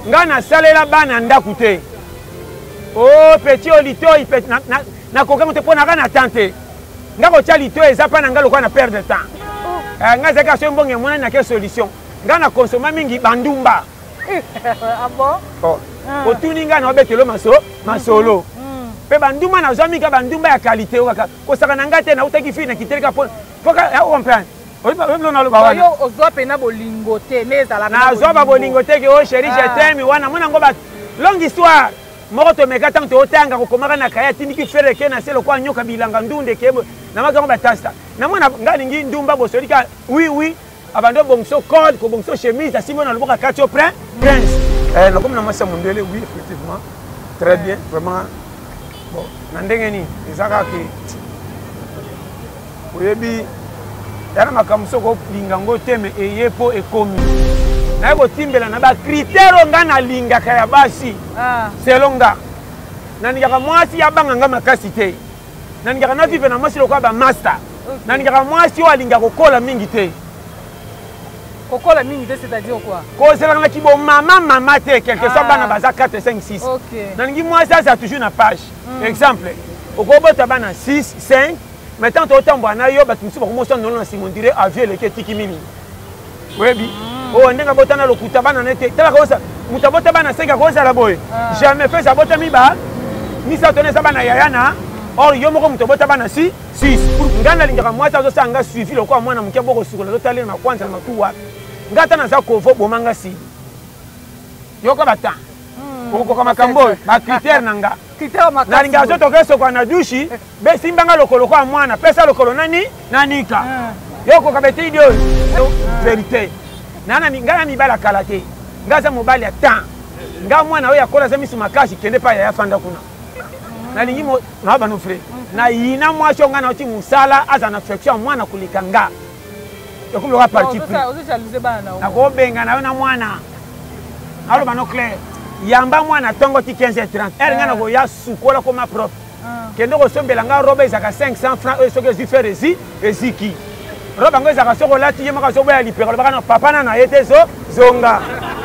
nga na salela bana ndako te. Oh petit olitoi na kokango te pona kana tante. Nga ko tia lito eza pa na nga lokwa na perdre de temps. Nga zeka so mbonge mona na ke solution. Nga na consommer mingi bandumba. Ah bon? Oh. Otuni nga na obetelo masolo. Pe bandumba na zami ka bandumba ya qualité okaka. Ko saka na nga te na utaki fi na kiteleka po. Foka ya comprendre. Oyo ozwa pena bolingo te mezala na ozwa ba bolingo te ke o chéri je t'aime wana mona ngo ba longue histoire. Moko to meka tanto otanga ko komaka na kaya tindiki fere ke na selo kwa nyoka bilanga ndunde ke na makango batasta. Na mona ngalingi ndumba bosolika oui abando bongso code ko bongso chemise asimo na loboka katio prince. Comme na masa mondele oui effectivement. Très bien vraiment. Bon, nandengeni ezaka ki oyebi yana makamso ko lingango teme eyepo ekomi. Na ko timbela na ba critère nga na linga kaya basi. Selonga. Na ngaka mwasi ya banga nga makasi te. Na ngaka na vive na mwasi lokwa ba master. Na ngaka mwasi wa linga kokola mingi te. Kokola mingi te c'est-à-dire quoi? Ko selanga ki bo mama te quelque soit bana baza 4 5 6. OK. Na ngi mwasi ça toujours na page. Exemple. Okobota bana 6 5 maintenant to tambwa na yo batu musuba komoso non na simondire avier le tiki mili. Webi. Oh ndenga botana lokuta bana nete. Tala kosa mutabota bana 5 kosa la boy. Jamais fait ça bota mi ba. Ni sa tonne ça bana yayana. Or yo moko mutabota bana 6 pour ngana lingaka mwasa zo sanga suivi lokwa mwana muke boko sukola zo tali na kwanza na tuwa. Ngata na za kovo bomanga si. Yoko bata. Oko kama kambo ba critère nanga. Na linga zo tokeso kwa na dushi be simbanga lokolo kwa mwana pesa lokolo nani nanika. Yoko kabeti idio. Vérité. Nana ngana mibala kalate. Ngaza mobali ata. Nga mwana oya kola za misu makashi kende pa ya fanda kuna. Na lingi mo na ba no frère. Na yina mwasho ngana oti musala aza na affection mwana kulikanga. Yoko lo parti pris. Na ko benga na mwana. Alo ba no clair. Yamba mwana tongo ti 15h30. Elle ngana ko ya sukola koma propre. Kende ko sombela nga robe ezaka 500 francs e soke zi faire eziki. Roba ngo ezaka soko lati yema so boya lipero baka na papa na yete zonga.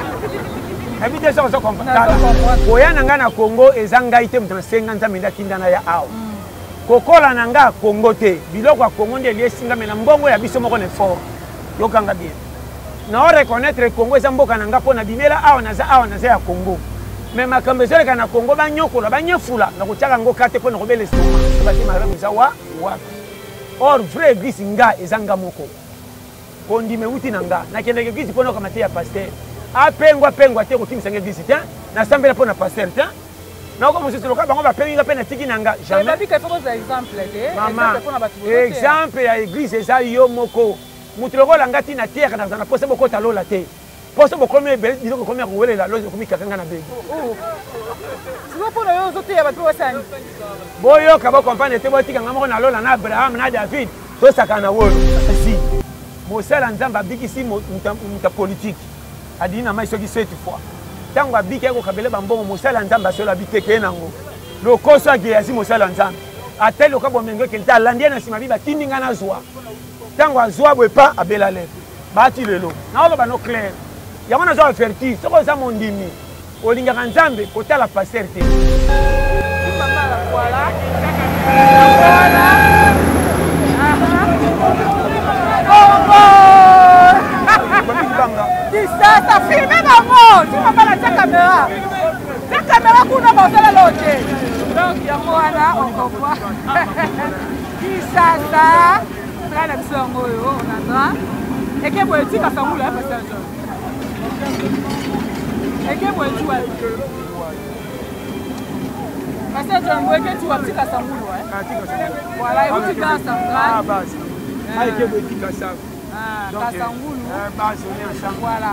Habite so comprendre. Oya nanga na Congo ezanga ite mutana 50 minda kindana ya awo. Kokola nanga Congo te. Biloko ya Congo nde liesinga mena mbongo ya biso moko ne fort. Yokanga bien. Na o reconnaître Congo eza mboka nanga pona bimela awa naza ya Congo. Mais makambo ezoleka na Congo banyokola banyefula na kotiaka ngo kate pona kobele soma. Bati malamu eza wa. Or vrai église nga ezanga moko. Kondime uti nanga na kende église pona kamate ya pasteur. Apengwa te ko kimisa église te na sambela pona pasteur te. Na ko mususu loka bango ba penga pe na tiki nanga jamais. Mais babi ka foko za exemple te. Exemple pona batu. Exemple ya église eza yo moko. Mutuloko la ngati na terre na posa boko talola te. Posa boko me beli diloko komi ko wele la lozo komi kakanga na begi. Siko pona yo zote ya batu wasani. Boyo ka ba comprendre te botika ngamo na lola na Abraham na David to sakana wolo. Si. Mosala nzamba bikisi muta politique. Adina mai soki 7 fois. Tango abiki ko kabele bambongo mosala nzamba solo abiteke nango. Lokoso agiyazi mosala nzamba. Atelo ka bomengo kelta landia na sima biba tindinga na zwa. Tango azwa bwepa abela lèvre. Bati lelo. Na olo bano clair. Ya mwana zo averti, soko za mondimi. Olinga nzambe kotala pasteur te. Mama la voilà. Ça filme maman, tu m'as pas la caméra. La caméra qu'on a monté la loge. Donc il y a moi là, on comprend. Qui ça là la mission on a et que vous êtes à Samou là pasteur John. Et que vous êtes pasteur John, vous êtes tu à Samou voilà, et vous êtes dans Central. Ah base. Ah et que vous êtes à Samou. Kassangoulou. Base on est ensemble. Voilà.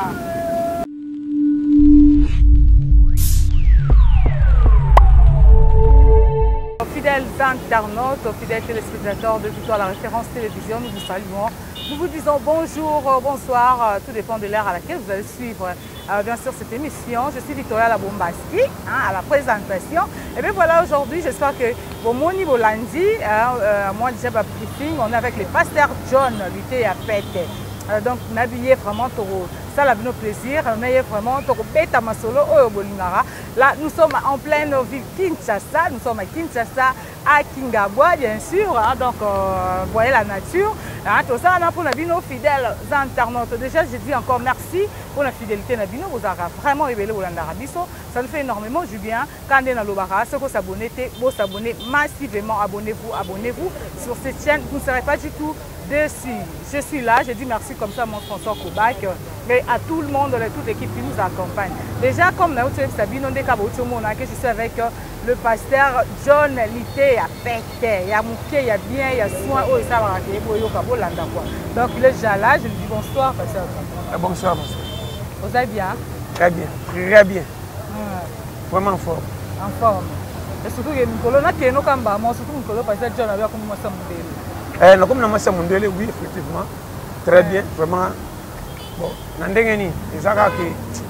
Fidèles internautes, fidèles téléspectateurs de Victoire la référence télévision, nous vous saluons. Nous vous disons bonjour, bonsoir, tout dépend de l'heure à laquelle vous allez suivre bien sûr cette émission. Je suis Victoria Labombaski à la présentation. Et bien voilà, aujourd'hui, j'espère que mon niveau lundi, moi déjà briefing, on est avec le pasteur John, lui à Pète. Donc, m'habiller vraiment ça la nos plaisir mais vraiment to beta masolo oyo bolingara. Là nous sommes en pleine ville Kinshasa, nous sommes à Kinshasa à Kingabwa bien sûr hein, donc voyez la nature hein, tout ça on a pour nos fidèles internautes. Déjà je dis encore merci pour la fidélité na bino, vous avez vraiment révélé Olandarabiso, ça nous fait énormément du bien. Quand on est dans l'Obara, ceux qui s'abonnent, vous s'abonnez massivement, abonnez-vous sur cette chaîne, vous ne serez pas du tout déçus. Je suis là, je dis merci comme ça mon François Koubak, mais à tout le monde, toute l'équipe qui nous accompagne. Déjà comme nous Sabine, on est que je suis avec le pasteur John Lité, à Pété, il y a Mouké, il y a bien, il y a soin, oh ça va rater, donc il est déjà là, je lui dis bonsoir pasteur. Bonsoir pasteur. Vous allez bien? Très bien, très bien. Vraiment en forme. En forme. Et surtout, il y a Nicolas qui est surtout Nicolas parce que John avait comme Massa Mundele. Comme Massa Mundele, oui, effectivement. Très bien, vraiment. Bon, Nandengeni, Izakaki.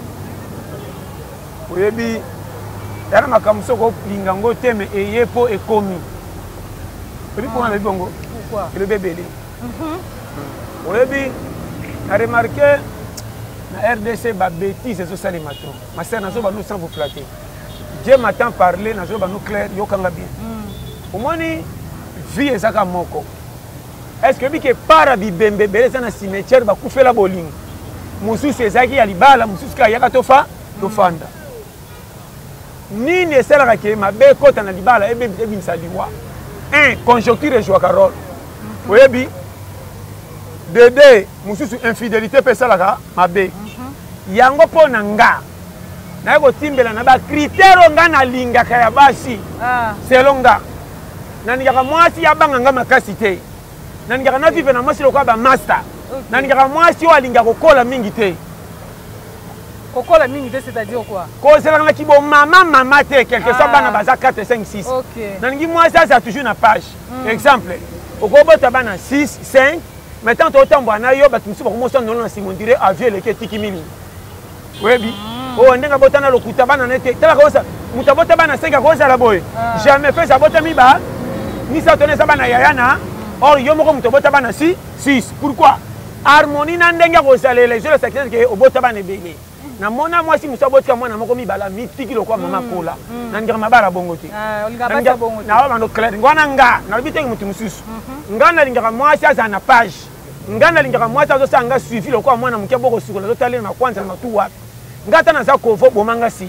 Oui, bien. Il y a un peu de lingango teme et yepo et komi. Pourquoi le bongo? Pourquoi? Le bébé. Oui, bien. On a remarqué. La RDC va bêtise c'est ça les matons. Ma sœur n'a pas nous sans vous flatter. Dieu m'attend parler, n'a pas nous clair, yo kanga bien. Au moins ni vie ezaka moko. Est-ce que bike para bibembe beleza na cimetière ba kufela bolingo. Mususu ezaki ya libala, mususu ka yaka tofa, tofanda. Ni ne sera ke mabe kota na libala ebe bimisa liwa. Un conjoncture joua carole. Oyebi Dédé, mususu infidélité pesa la mabe. Yango po nanga. Na ko timbela na ba critère nga na linga kaya basi. Selonga. Na ngaka mwasi ya banga nga makasi te. Na ngaka na vive na mwasi lokwa ba master. Na ngaka mwasi wa linga kokola mingi te. Kokola mingi te c'est-à-dire quoi? Ko selanga ki bo mama te quelque soit bana baza 4 5 6. OK. Na ngi mwasi ça toujours na page. Exemple. Okobota bana 6 5. Maintenant, tu as dit que tu as dit avion le tiki mini. Oui, oh, on a boté le kutabana nete. Tu as boté bana 5 à la boy. Jamais fait ça boté miba. Ni ça tenait ça bana yayana. Or yo moko muto boté bana 6. Pourquoi? Harmonie nandenga ko salé les jeux secteur que au boté bana bébé. Na mona moi si muso boté moi na moko mibala mitiki lokwa mama kola. Na ngira mabara bongo te. Ngaba bongo. Na ba no clair. Ngwana nga na biteki mutu mususu. Ngana linga moi ça na page. Ngana lingaka mwata zo sanga suivi lokwa mwana mukia boko sukola zo talena makwanza na matu wapi ngata na za kovo bomanga si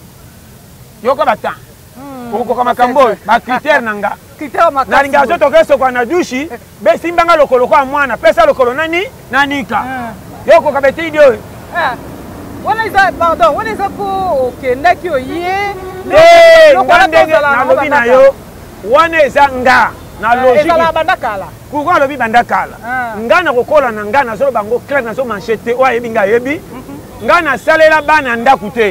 yoko bata oko kama kambo ba critère nanga critère makasi na linga zo tokeso kwa na dushi be simbanga lokolo kwa mwana pesa lokolo nani nanika yoko kabete idio wana isa pardon wana isa ko okenda ki oye na lobi na yo wana isa nga na logique ezala bandakala pourquoi lobi bandakala ngana kokola na ngana zo bango clair na zo manchete o ayebi nga yebi ngana salela bana ndaku te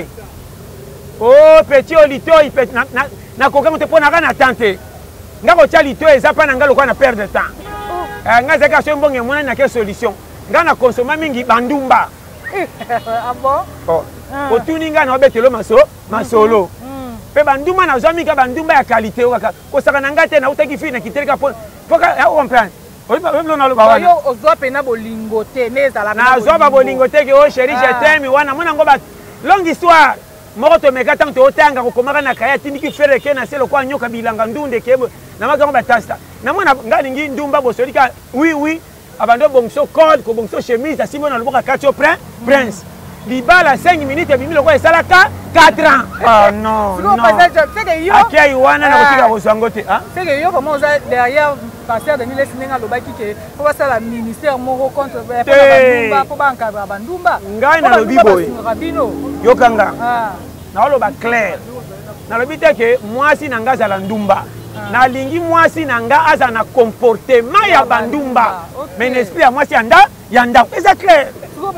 oh petit olito ipet na kokamo te pona kana tante ngako tia lito eza pa na ngalo kwa na perdre de temps nga zeka so mbonge mona na ke solution ngana consommer mingi bandumba ah bon oh otuni ngana obetelo masolo pe banduma na zami ka bandumba ya qualité okaka kosaka na ngate na utaki fi na kiteleka poka ya comprendre oyo na loba wana yo ozwa pena bolingo te nezala na zo ba bolingo te ke o chéri je t'aime wana mona ngo ba longue histoire moko to meka tant to otanga ko komaka na kaya tindiki fere ke na selo kwa nyoka bilanga ndunde ke na maga ngo ba tasta na mona ngani ngi ndumba bosolika oui abando bongso code ko bongso chemise asimo na loboka katio prince libala 5 minutes et bimi loko esala 4 ans. Ah non. C'est que yo. Akia iwana na kotika kosango te, hein? C'est que yo comment on a derrière pasteur Denis Lesinenga lobaki ke ko basala ministère moko contre bandumba ko bankabra bandumba. Ngai na lobi boy. Yo kanga. Na loba clair. Na lobi te ke mwasi na ngaza la ndumba. Na lingi mwasi na nga aza na comportement ya bandumba. Mais l'esprit ya mwasi yanda. C'est clair.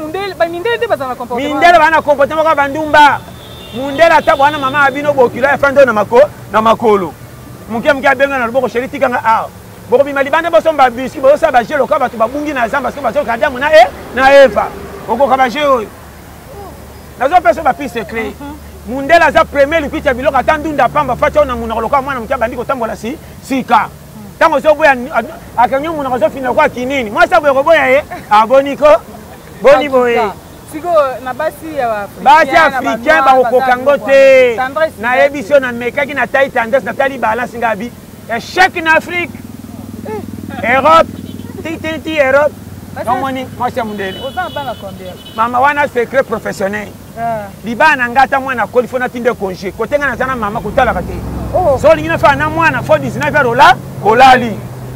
Mindele bana comportement ka bandumba. Mundele ata bwana mama abino bokila efando na makolo. Mukia benga na loboko chéri tikanga a. Boko bimali bana boso mba biski boso ba jelo ka batu babungi na zamba parce que bazo kada mona na Eva. Oko ka ba jelo. Nazo peso ba piste secret. Mundele za premier lipita biloko atandunda pamba facha na muna koloka mwana mukia bandiko tambola sika. Tango zo boya akanyo muna zo fina kwa kinini. Moi ça boya boya aboniko. Boni boy. Siko na basi africain bakokango te na yebiso na mekaki na taille tendance na tali balance ngabi échec en Afrique Europe titi Europe komoni mwasi mundele mama wana secret professionnel libana ngata mwana kolifona tinde congé kotenga na sana mama kutala kate so lingina fa na mwana fo 19 heures ola olali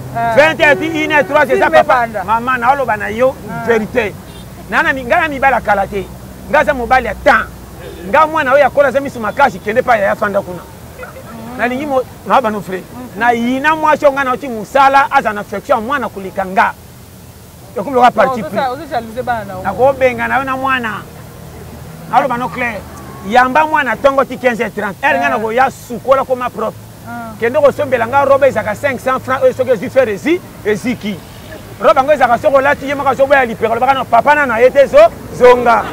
21 3 c'est ça papa mama na oloba na yo vérité nana ngana mibala kala te ngaza mobali ya temps nga mwana oyo akola za misu makasi kende pa ya fanda kuna na lingi mo na ba no frère na yina mwasi ngana oti musala aza na affection mwana kulika nga yokumbe wa parti pris na ko benga na na mwana aloba no clair yamba mwana tongo ti 15h30 elle ngana ko ya sukola koma propre kende ko sombela nga robe izaka 500 francs e soke ziferezi eziki roba ngo ezaka soko lati ye maka sobo ya lipero baka na papa na yete zonga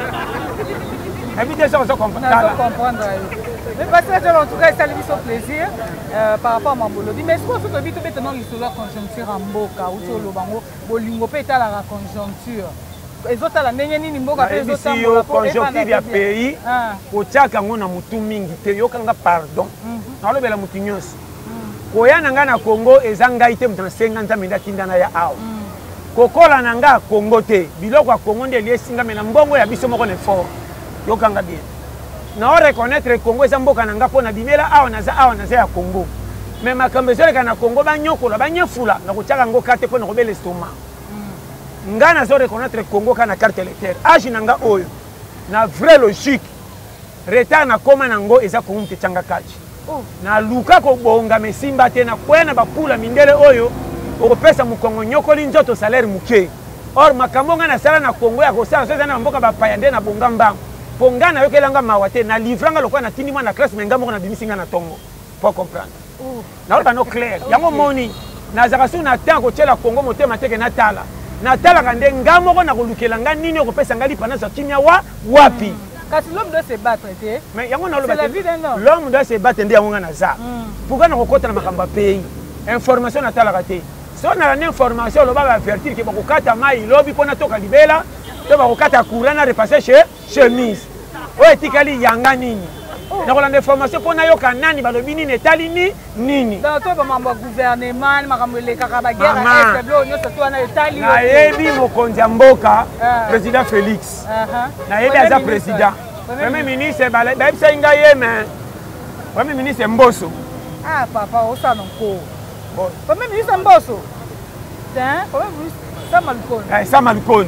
évitez ça on comprendre mais parce que en tout cas ça lui fait plaisir par rapport à Mambolo mais est-ce que vous avez tout maintenant l'histoire conjoncture en mboka ou sur le bango bolingo pe ta la conjoncture ezota la ndenge nini mboka pe ezota la conjoncture ya pays kotiaka ngo na mutu mingi te yokanga pardon na lobela mutu nyonso koya nanga na Congo ezanga ite mutu na 50 minda tindana ya awa kokola nanga Congo te biloko ya Congo nde liesinga mena mbongo ya biso moko ne fort yokanga bien na reconnaître Congo eza mboka nanga pona bimela awa naza ya Congo mais makambo ezoleka na Congo banyokola banyefula na kotiaka ngo kate pona kobela estomac nga nazo reconnaître Congo kana carte électeur age nanga oyo na vraie logique retard na koma nango eza Congo mtechanga kaji na luka ko bonga mesimba te na kwena bapula mindele oyo okopesa mukongo nyokoli nzoto salaire muke or makambo nga na sala na Congo ya kosala soza na mboka bapaya nde na bonga mbango ponga na yokelanga mawate na livranga lokwa na tindi mwana classe menga moko na bimisinga na tongo pour comprendre na oba no clair yango moni na zakasu na tango tshela Congo motema teke na tala kande ngamoko na kolukela nga nini okopesa ngali pana za kimia wapi kasi l'homme doit se battre te mais yango na l'homme doit se battre nde yango nga na za pourquoi na kokota na makamba pays information na tala kate so na la information lo ba avertir ke bakokata mai lobi pona toka libela to bakokata courant na repasser chez chemise o etikali yanga nini na kolanda information pona yoka nani balobi nini etali nini donc to ba mambo gouvernement makambo le kaka ba guerre est blo nyoso to na etali na yebi mokonzi mboka président Félix na yebi aza président premier ministre ba bisa inga yeme premier ministre Mboso papa o sa non ko premier ministre Mboso tiens premier ministre Samalkon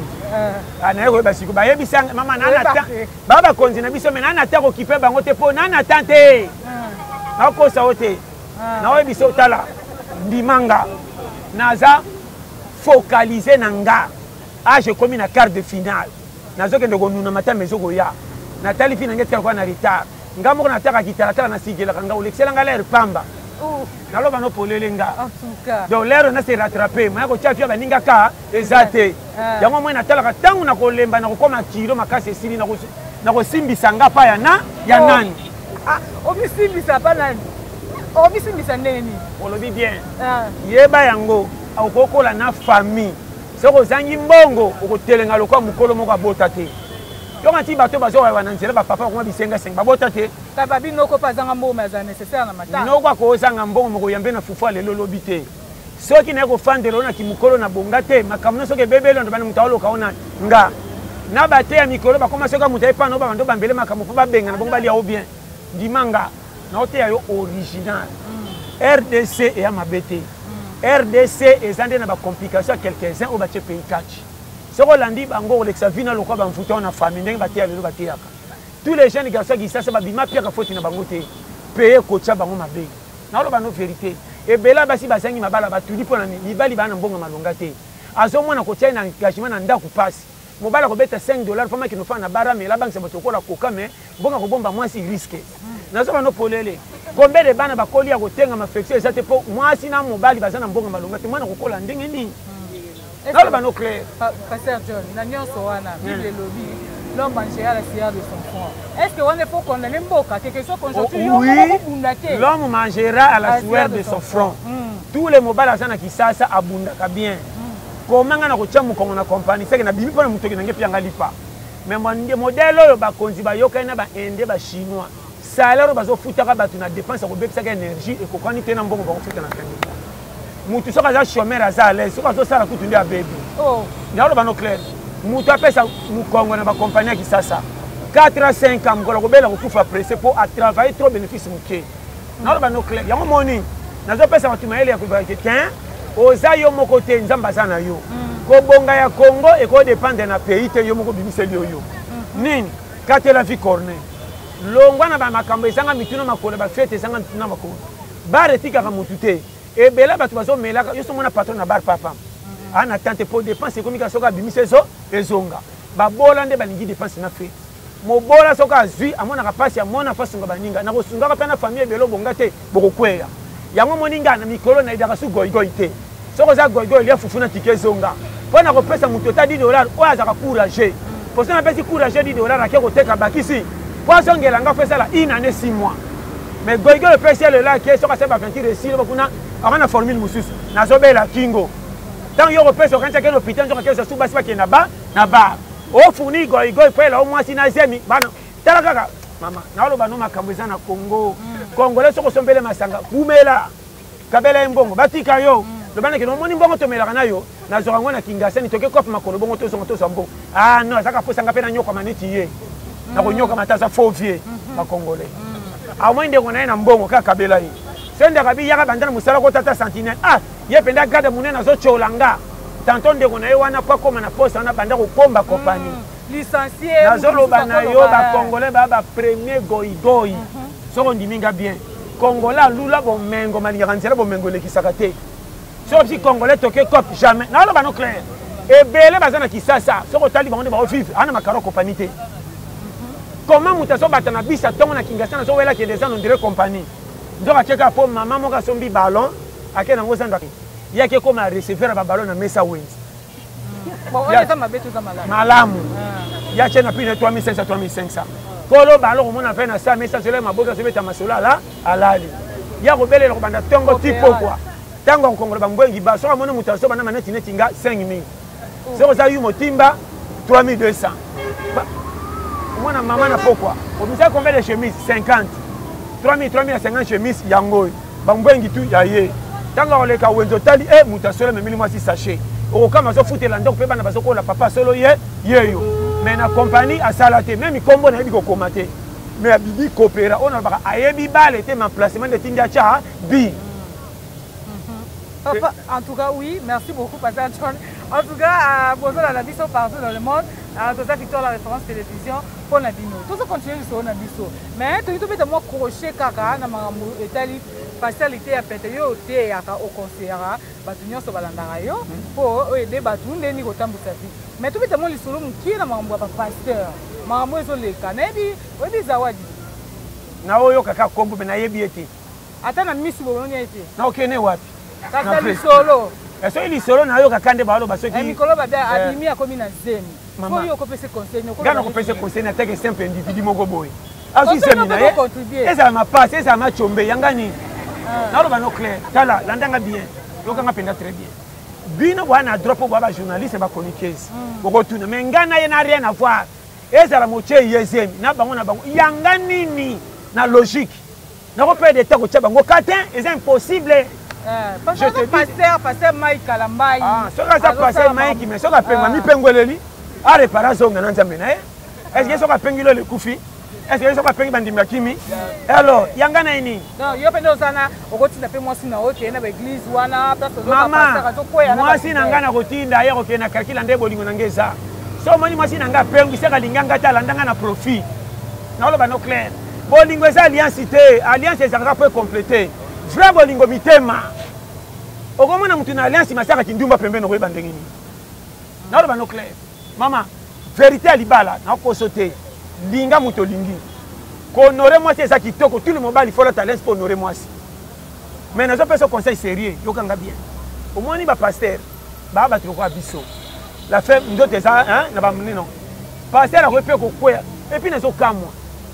na yeko basiko ba yebisa mama na ta baba konzi na biso mena na ta ko kipe bango te po na tante na ko sa ote na yebisa tala ndimanga naza focaliser nanga je komi na quart de finale nazo kende ko nuna mata mezo ko ya na tali fina ngeti kwa na retard ngamo na taka kitala na sigela kanga ulexela ngala pamba naloba no polele nga en tout cas donc l'air na se rattraper mais ko tia fia baninga ka ezate yango mwe na talaka tangu na kolemba na kokoma kilo makasi esili na kosimbisa nga pa ya nani obisimbisa pa nani obisimbisa neni olobi bien yeba yango akokola na famille soko zangi mbongo okotelenga lokwa mukolo moko abota te yonga ti bato bazowa na nzela ba papa ko bisenga senga babota te kaba binoko pazanga mbongo maza nécessaire na matanga binoko ko zanga mbongo moko yambe na fufu lelo lobi te soki na ko fandelo na kimukolo na bonga te makamno soki bebelo ndo bana mutalo kaona nga na bate ya mikolo ba koma soka mutai pa no ba ndo bambele makambo ba benga na bongo bali ya bien dimanga na ote ya yo original RDC et amabete RDC ezande na ba complication quelques-uns au ba che pays catch soko landi bango Alexa vina lokwa ba mfuta na famille ndenge batia lelo batiaka tous les jeunes garçons qui sasa ba bima pia ka faute na bango te payer kocha bango mabe na lo ba no vérité et bela basi basangi mabala batuli pona libali bana mbongo malonga te azo mwana kocha na engagement na ndaku passe mobala ko beta $5 fama ki no fa na bara mais la banque c'est batoko la koka mais mbonga ko bomba moi si risque nazo ba no polele kombe de bana bakoli ya kotenga maflexion ezate po moi si na mobali bazana mbongo malonga te mwana kokola ndenge nini non ba no clair pasteur John na nyonso wana bible lobby l'homme mangera la cire de son front est-ce que on est pour condamner mboka quelque chose conjoncture oui l'homme mangera à la sueur de son front tous les mobile azana kisasa abundaka bien comment nga na kotia mukongo na compagnie c'est que na bimi pona mutoki na ngepi anga lipa mais modèle oyo bakonzi bayokani na bainde bachinois salaire oyo bazofutaka bato na dépense ya kobebisaka énergie ekokani te na mbongo bakofuta na fin de mois mutu soki aza chômeur aza à l'aise soki azosala kutu nde abebi naoloba no clair mutu apesa mokongo na bakompagnie ya kisasa 4 à 5 ans mokolo kobela kokufa pressé mpo atravaille trop bénéfice moke naoloba no clair yango moni nazopesa bato mayele ya kobaka te oza yo moko te nzambe aza na yo kobonga ya Congo ekodépendre na pays te yo moko bimiseli oyo nini kate la vie corner longwa na bamakambo ezanga mituna makolo bafete ezanga mituna makolo bar etikaka mutu te ebele bato bazomelaka yo somona patron na bar papa ana tante po dépense ekomika soki abimisa ezonga babola nde balingi dépense na fete mobola soki azwi amonaka mpasi amona fasunga baninga na kosungaka mpe na famille ebele obonga te bokokweya yango moninga na mikolo na edaka su goigoi te soki oza goigoi elia fufu na tike ezonga mpo na kopesa moto ata 10 dollars oyo azaka courage mpo so napesi courage 10 dollars ake koteka bakisi po azongelanga fo esala 1 année 6 mois mais goigoi opesi elelaki soki asali bapeinture esili bakuna aka na formule mosusu nazobela kingo ntango yo kopesa okanisi akende hôpital nzoka kesa su basi bakende na bar ofourni goigoi mpo ela o mwasi na zemi bana tala kaka mama naoloba no makambo eza na Congo congolais soki osombele masanga kumela kabela ye mbongo batika yo lobandeke nomoni mbongo tomelaka na yo nazwaka ngo na kingasani toke kope makolo bongo tozonga tozwa mbongo non azaka posanga mpe nanyokama neti ye nakonyokama te aza fauvie bacongolais amoi ndengo na ye na mbongo kaka kabela ye so ndeka bi yaka banda na mosala kotata sentinelle ye mpenza garde monene azotolanga tanto ndeko na ye wana po akóma na poste wana banda kokomba kompani nazoloba na yo bacongolais baa bapremier goigoi soko ondiminga bien congolais alula bomengo malingaka nzela bomengo elekisaka te soki si congolais toke cope jamais naoloba no clair ebele baza na kisasa soki otali bango nde baovivre ana makaro kompani te comment moto azobata na bisa ntongo na kingasana azowela kende eza nondire kompani nzoka akeka mpo mama moko asombi ballon ake nango zandaki ye ake koma receveur ya baballon na mesa wenzi malamu ye atie na prix na 3500 3500 kolo ballon komona mpe na sa mesa zelo maboki azobeta masolo alali ya kobelela kobanda ntongo ti pokwa ntango akokongola bambwengi ba soki amoni moto asoba na maneti neti nga 5000 soki oza yu motimba 3200 omwana mama na pokwa obimisa combien de chemise 50 3050 chemise yango bambwengi tu ya ye ntango akoleka wenzo otali moto asolo memili mwasi sachet okokama azofutela ndako mpe bana bazokola papa asolo yeyo mais na compagnie asala te meme kombo nayebi kokoma te mais abibi kopera oyo nalobaka ayebi bale te memplacement de tindi atya bi. Papa, en tout cas, oui, merci beaucoup, Pasteur John. En tout cas, bonjour à la biso partout dans le monde. Tout ça, Victor, la référence télévision, pour la bino. Tout ça continue sur la biso. Mais, tu as dit moi crochet kaka, na maramou, etali, facilité à péter yo, té au concert, batunyo so balandara yo, pour aider batun, les nigotam boutafi. Mais tu as dit moi les solo qui na maramou papa pasteur. Maramou eso le kanebi, oui zawadi. Na oyo kaka kombo na yebi ete. Ata na misu boloni ete. Na okene wapi? Kaka lisolo. Eso lisolo na yo kakande balo basoki. Mikolo bada adimi akomi na zemi. Ko yo ko pese conseil no ko. Gana ko pese conseil na teke simple individu moko boy. Asu zemi na ye. Eza ma passe, eza ma chombe yangani. Na lo bano clair. Tala landanga bien. Yo kanga penda très bien. Bino bwana drop bo ba journaliste ba chroniqueuse. Boko tuna mais ngana ye na rien à voir. Eza la moche yezemi na bango yangani ni na logique. Na ko perdre temps ko tcha bango katin, c'est impossible. Parce que pasteur Mike Kalambai. Soka za pasteur Mike mais soka penga mi pengoleli. A réparation na nzambe na. Est-ce que soka pengilo le kufi? Est-ce que soka pengi bandimba kimi? Alors, yanga na ini. Non, yo pendo sana okotinda pe mwasi na ote na église wana parce que mama mwasi na ngana kotinda ye kokena kakila nde bolingo na ngeza. So moni mwasi na nga pengi seka linganga ta landanga na profit. Na lo ba no clair. Bolingo eza alliance te, alliance ezanga peut compléter. Vrai bolingo mitema. Okomona mutu na alliance masaka kindumba pembeni ko ebandenge ni. Na lo ba no clair. Mama, vérité alibala na kosote. Linga mutu lingi. Ko honorer moi c'est ça qui toko tout le mobile il faut la talent pour honorer moi. Mais nous avons ce conseil sérieux, yo kanga bien. Au moins ni ba pasteur, ba troko abiso. La femme ndote ça hein na ba non. Pasteur a repé ko kwea et puis nazo kamwa.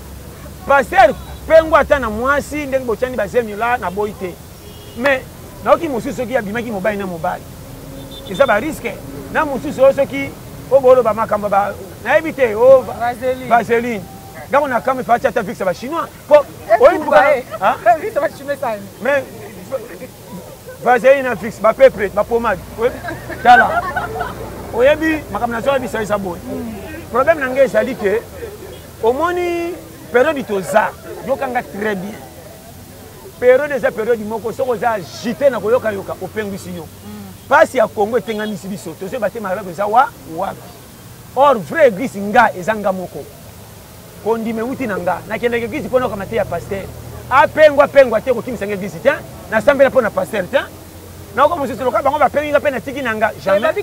Pasteur pengo atana mwasi ndenge bochani bazemi la na boite. Mais na oki mususu ki abimaki mobile na mobile. Et ça ba risque. Na mususu soki obolo ba makamba ba nayebi te o vaseline ngako na kama fati ata fixe ba chinois po oyi buka fixe ba chinois ça mais vaseline na fixe ba peuple ba pommade tala oyebi makamna so bi ça boy problème na ngai ezali ke omoni période toza yokanga très bien période eza période moko soko za agité na koyoka yoka opengwisi yo pasi ya Congo etengamisi biso tozo bate malabe eza wapi or vrai église nga ezanga moko kondime uti na nga nakendeke église mpona okamate ya pasteur apengwa te kokimisa nga église te nasambela mpo na pasteur te naoko mosusu loka bango bapenginga mpe natiki na nga jamais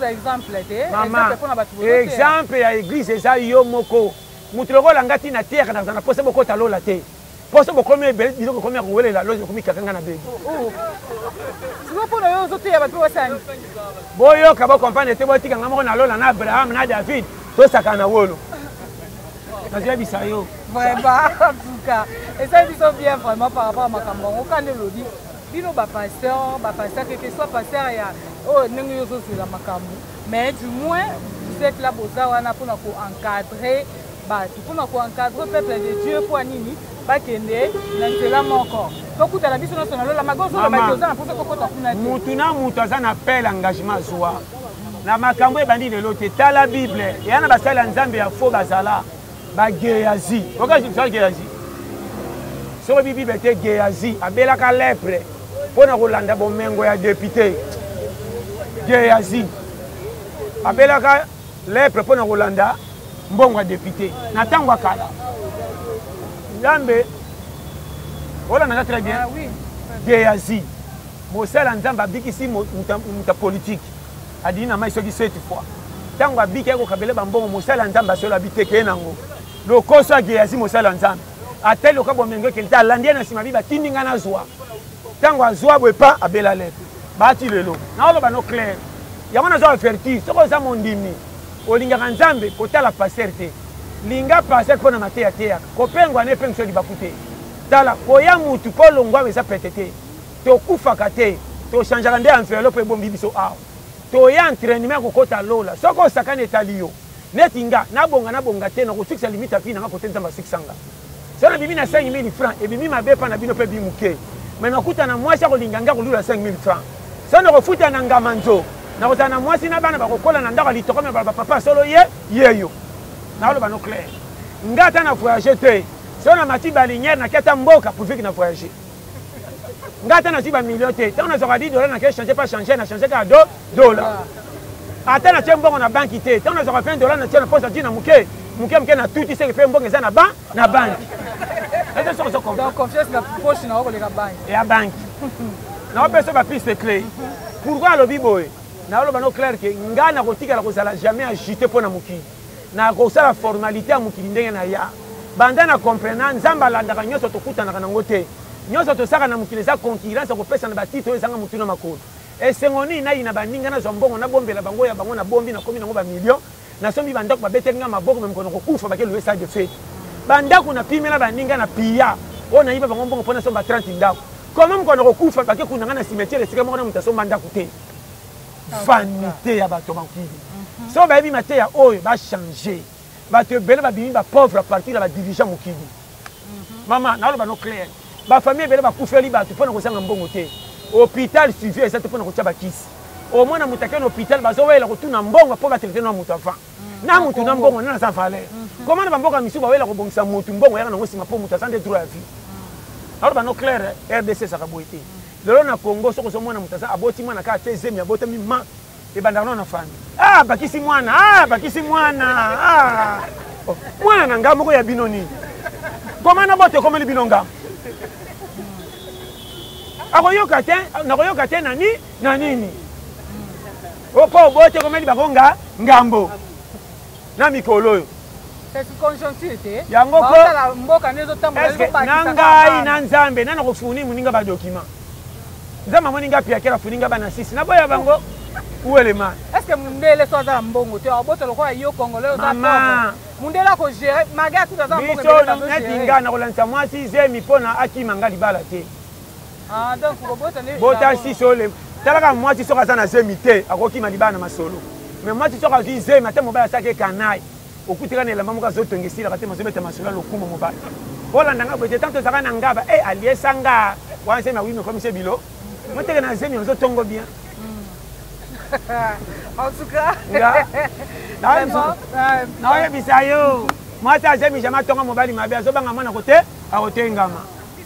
exemple ya église eza yo moko mutu lokola nga ti na terre na posa bokota lola te poso bokomi ebele biloko komi ya kowelela lozi komi kakanga na begi boyoka bokompane te botikanga moko na lola na abraham na david tosaka na wolo nazuyebisa yo vraiment en tout cas eza biso bien vraiment par rapport à makambo yango kande lodi bino bapasteur keke soit pasteur ya oyo ndenge yo ozozela makambo mais du moins vous êtes là boza wana mpona koencadrer bato mpona koencadre peuple de dieu mpo anini bakende na nzela moko tokutana biso nyonso na lola magozola bato oza na mposa kokota kuna te mutu na mutu aza na pele engagement azwa na makambo ebandi lelo te tala bible eya na basali ya nzambe ya fo bazala bageyazi okazisa geyazi soki bible te geyazi abelaka lepre mpona kolanda bomengo ya député geyazi abelaka lepre mpona kolanda mbongo ya député na ntango akala nzambe olandaka très bien geyazi mosala nzambe abikisi muta politique adini na mai soki 7 fois ntango abiki akokabele bambongo mosala nzambe asolo abiteke nango lokoso ya geyazi mosala nzambe atali loka bomengo ekeli te alandi ye na nsima bi batindi nga nazwa ntango azwa boye pa abela letre bati lelo naoloba no clair yango nazwa avertir soki oza mondimi olingaka nzambe kotala paster te linga paster mpo na mateya teyaka kopengwa ne epengiso libaku te tala koya mutu mpo longwama eza pete te tokufaka te tochangeaka nde enveloppe ebombi biso awa toya entraînement ya kokota lola soki osakani etali yo neti nga nabonga te na kofikisa limite afi nanga kote nzambe asikisanga so na bimi na 5000 francs ebimi mabe mpa na bino mpe bimuke me nakuta na mwasi akolinga nga kolula 5000 francs so na kofuta na ngama nzo na kozala na mwasi na bana bakokola na ndako ya litoko me bapapa solo yeyo naoloba no clair nga ata na voyage te so na mati balinière naki ata mboka pourviki na voyage nga ata nazwi bamilio te ntango nazwaka $10 nake change pa change na change kaka $2 ata natie mbongo na banki te ntango nazwaka $20 natie na posa ti na muke na tuti seke mpe mbongo eza na banki donc confiance na poche na okoleka banki ya banki naopesa bapiste clé pourquoi alobi boye naoloba no clair ke nga nakotikala kozala jamais agité mpo na mokili na kosala formalité ya mokili ndenge na ya banda na comprena nzambe alandaka nyonso tokutanaka nango te nyonso tosaka na mokili eza concurrence akopesa na batito oyo ezanga motu na makolo esengo nini nayi na baninga nazwa mbongo nabombela bango ya bango nabombi nakomi nango bamilio nasombi bandako babetelinga maboko me mikono kokufa bakelu esa de fete bandako napimela baninga na piya oyo nayiba bango mbongo mpo nasomba 30 ndako koma mikono kokufa bakekundanga na cimetiere esika moko na moto asomba ndako te vanité ya bato bakili so bayebi mateya oyo bachange bato ebele babimi bapauvre a partir ya badirigant mokili mama naoloba no clair bafamille ebele bakufeli bato mpona kozanga mbongo te hôpital suivi eza te mpona kotia bakisi omona moto akei na hôpital bazowela kotuna mbongo mpo batraite na moto afa na motu na mbongo nana aza valeur koma na bamboka misu bawela kobongisa motu mbongo yaka nango nsima mpo moto aza nde droit ya vie naoloba no clair rdc ezaka boye te lelo na congo soki ozomona moto aza aboti mwana kaka te zemi abotami ma ebandaka no na fami bakisi mwana mwana na nga moko ya bino nini koma na bote ekomeli bino nga nakoyoka te na nini mpo obote ekomeli bango ngambo na mikolo oyo yango na ngai na nzambe nana kofuni moninga badokima nzambe amoninga piakela funinga bana 6 naboya bango uelema est-ce que mundele so aza na mbongo te abota lokola yo congolais oza pauvre mundele akogere maga tout aza mbongo biso neti nga na kolandisa mwasi zemi mpona akima nga libala te donc kobota ne bota 6 olema talaka mwasi soki aza na zemi te akokima libala na masolo me mwasi soki azwi zemi ate mobali asaki ekanayi okutika na elamba moko azotongesilaka te mazobeta masolo lokumu mobali olandanga boye te tant tozalaka na ngaba aliesanga wana sema oui mekomise bilo moteke na zemi ozotongo bien en tout cas naoyebisa yo mwasi azemi jamai atonga mobali mabe azobanga mwana kote akotengama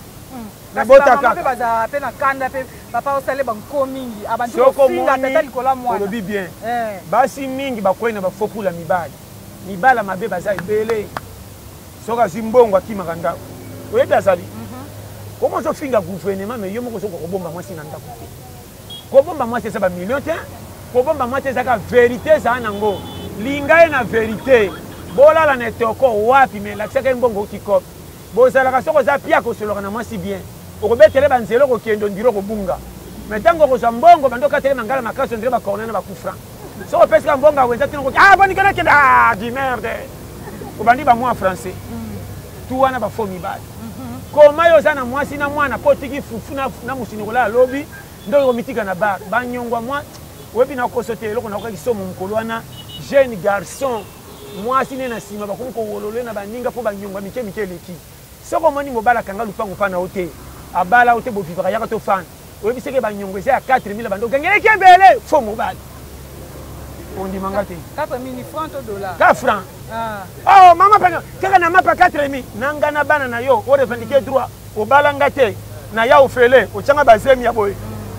nabotaka pe na kanda pe papa osale banko mingi abandi kofinga tata likola mwana olobi bien basi mingi bakwei na bafokula mibala mabe baza ebele soki azwi mbongo akimaka ndako oyebi azali koma ozofinga gouvernement mais yo moko soki kobomba mwasi na ndako te kobomba mwasi eza bamillion te kobomba mwasi ezaka verité ezala nango linga ye na verité bolala na etoko wapi me lakisaka ye mbongo okikope bozalaka soki oza pia kosoloka na mwasi bien okobetele banzela okokende ondire okobunga me ntango okozwa mbongo bando okatelema ngala makasi ondire bacorne na bakufran soki opesika mbongo awenza tina okoki bonikelekende di merde obandi bamwa français tu wana bafo mibali koma yo oza na mwasi na mwana mpo otiki fufu na musuni kolala lobi nde oyo komitika na bar banyongwa mwa oyebi nakoso te eloko nakokaki somo mokolo wana jeune garçon mwasi ne na nsima bakomi kowolole na baninga mpo banyongwa mike mike eleki soki omoni mobala akanga lupango mpa na yo te abala o te bovivaka yaka tofana oyebi seke banyongo eza ya 4000 bando okengeleki ebele fo mobali ondimanga te 4000 francs to dollars 4 francs oh mama panga kaka na mapa 4000 nanga na bana na yo o revendiquer droit obalanga te na ya ofele ochanga bazemi ya boye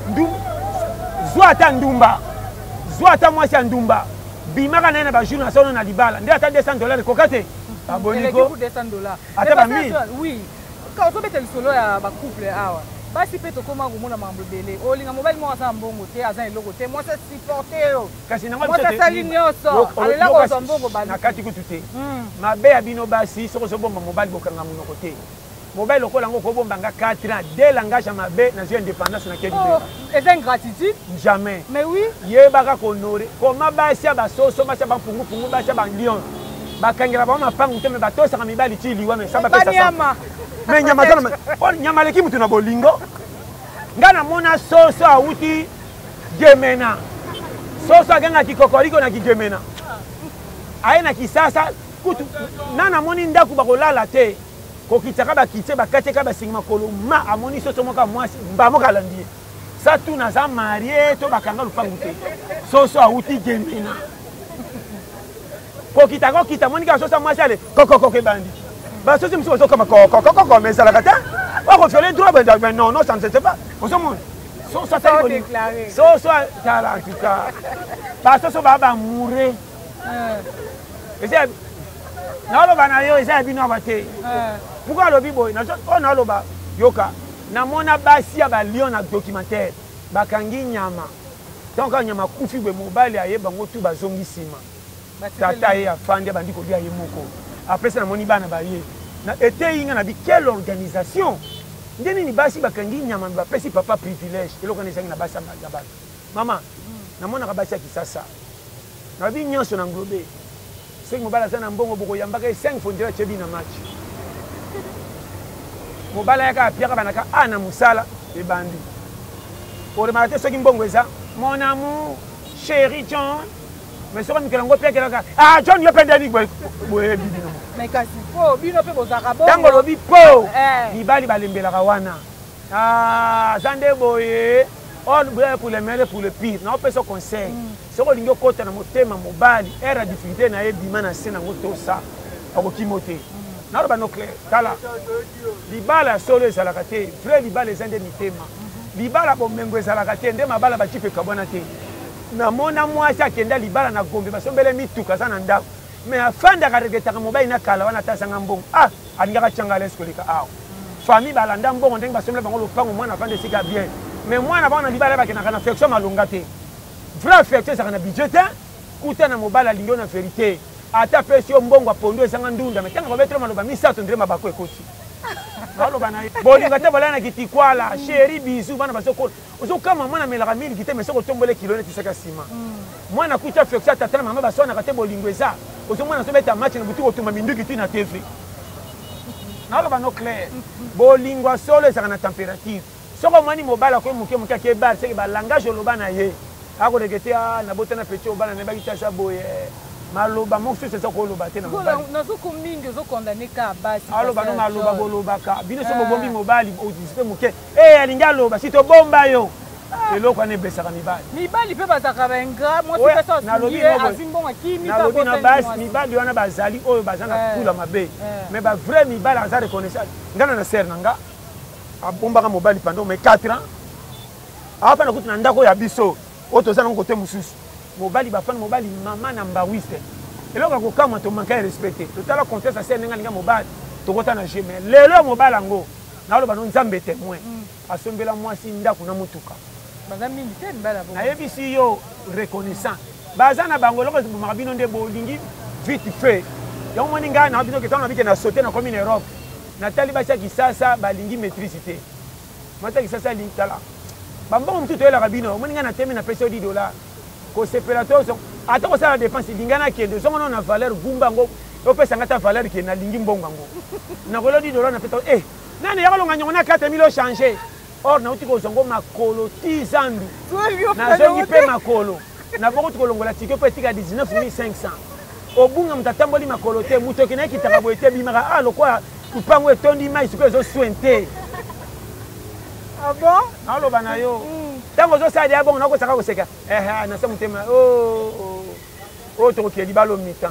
zwa ata ndumba zwa ata mwasi ya ndumba bimaka na ye na bajour na sono na libala nde ata $200 ekoka te aboniko ata bami oui ka otobeta lisolo ya bacouple awa basi mpe tokóma komona makambo ebele olinga mobali moko aza na mbongo te aza na eloko te mwasi asupporte yo mwasi asali nyonso alela kozwa mbongo nakati kutu te mabe ya bino basi soki ozobomba mobali bokanga monoko te mobali lokola yango okobombanga 4 ans dès langage ya mabe nazwi indépendance na kedi eza ingratitude jamais mais oui yebaka konore koma basi ya basoso basi ya bapungupungu basi ya balion bakangela bango mapangu te me batosaka mibali ti liwa me sabapesa me nyama tana nyama leki mutu na bolingo nga namona soso awuti gemena soso agangaki kokoriko na kigemena aye na kisasa kutu na namoni ndaku bakolala te kokitaka bakite bakateka basingi makolo ma amoni soso moka mwasi mbamoka alandi ye sa tu naza marie to bakanga lupangu te soso awuti gemena kokitaka okita monika soso mwasi ale kokokoko ebandi basosi mosusu bazokama kokokoko mais ezalaka te okofiole droit mais non non ça ne se fait pas ozomona soso asali bolingo soso tala en tout cas basoso baa bamure eza naoloba na yo eza ya bino awa te pourkui alobi boye oyo naoloba yoka namona basi ya balion na documentaire bakangi nyama ntango nyama kufi boye mobali ayebango tu bazongi nsima tata ye afandi abandi kolia ye moko apres namoni bana baye eteyi nga na bi quelle organisation nde nini basi bakangi nyama bapesi papa privilège eloko wana ezangi na basi ya bato mama namonaka basi ya kisasa nabi nyonso na nglobe soki mobali aza na mbongo bokoyambaka 5 fondira tyebi na match mobali ayaka apiaka banaka na mosala ebandi oremaka te soki mbongo eza mon amour chéri John mais soki mikelo yango pekelaka John yo mpe ndeni boyebi bino mais kasi po bino mpe bozalaka bongo ntango olobi po mibali balembelaka wana aza nde boye pour le meilleur pour le pire naopesa conseil soki olingi okota na motema mobali ere ya difficulté na ye bima na se nango tosa akokimo te naloba no clair tala libala ya solo ezalaka te vrai libala eza nde mitema libala bomengo ezalaka te nde mabala bacipeka bwana te namona mwasi akenda libala na gombe basombele mituka aza na ndako mais afandaka regretaka mobali na kala wana atasanga mbongo alingaka tianga lesi koleka awa famille balanda mbongo ndenge basombele bango lopango mwana afanda esika bien mais mwana bango na libala bakendaka na affection malonga te vrai affection ezalaka na budget te kuta na mobali alingi yo na verité ata pesi yo mbongo apondo ezanga ndunda mais ntango babetela maloba misato ndire mabako ekoti baloba na ye bolinga te balaya na kitikwala sheri bizu bana bazokola ozokama mwana amelaka miliki te mais soki otombole kilo neti esaka nsima mwana kuta affection atatala mama baswanaka te bolingo eza ozomwana azobeta match na butu kotuma minduki ti na tv naloba no clair bolingo solo ezalaka na température soki omwani mobali akoyi moke moke ake ebali seke balangage oloba na ye akoleke te nabotana peti obana nayebaki ti aza boye maloba mosusu eza koloba te na mobali nazoko mingi ozokondane ka basi aloba no maloba bolobaka bino so bobombi mobali odispe moke alingi aloba si tobomba yo eloko wana ebesaka mibali mpe bazalaka baingra mwasi azimbonga nalobi na basi mibali wana bazali oyo bazanga tula mabe mais bavrai mibali aza reconnaissance nga na sere na nga abombaka mobali pendant mais 4 ans awa fana kutu na ndako ya biso oyo toza nango kote mosusu mobali bafana mobali mama na mbawiste eloko akokamwa tomanka ya respecte totala conteste ase ndenge alinga mobali tokota na je mais lelo mobali yango naoloba no nzambe témoin asombela mwasi ndako na motuka nayebisi yo reconnaissant baza na bango eloko ebomaka bino nde bolingi vite fait yango moni ngai na bino ketana bike na sauté na komi na Europe natali batia kisasa balingi maîtrise te mata kisasa lingi tala bambongo motu toyelaka bino omoni ngai na temi na pesa $10 kosepela to ata kosala dépense linga nakende zongo no na valeur gumba yango opesanga ta valeur ke nalingi mbongo yango nakolo $10 na peta nani yakolonga nyongo na 4000 ochange or nauti kozongo makolo 10 andu nazongi mpe makolo nabongo tikolongola tike mpo etika 19500 obunga moto atamboli makolo te motoki naye kitaka boye te bimaka lokwa lupango etondi mai sikoyo ezoswin te naoloba na yo ntango ozosala ya bongo nakosaka koseka nase motema oyo tokokeli balo mitan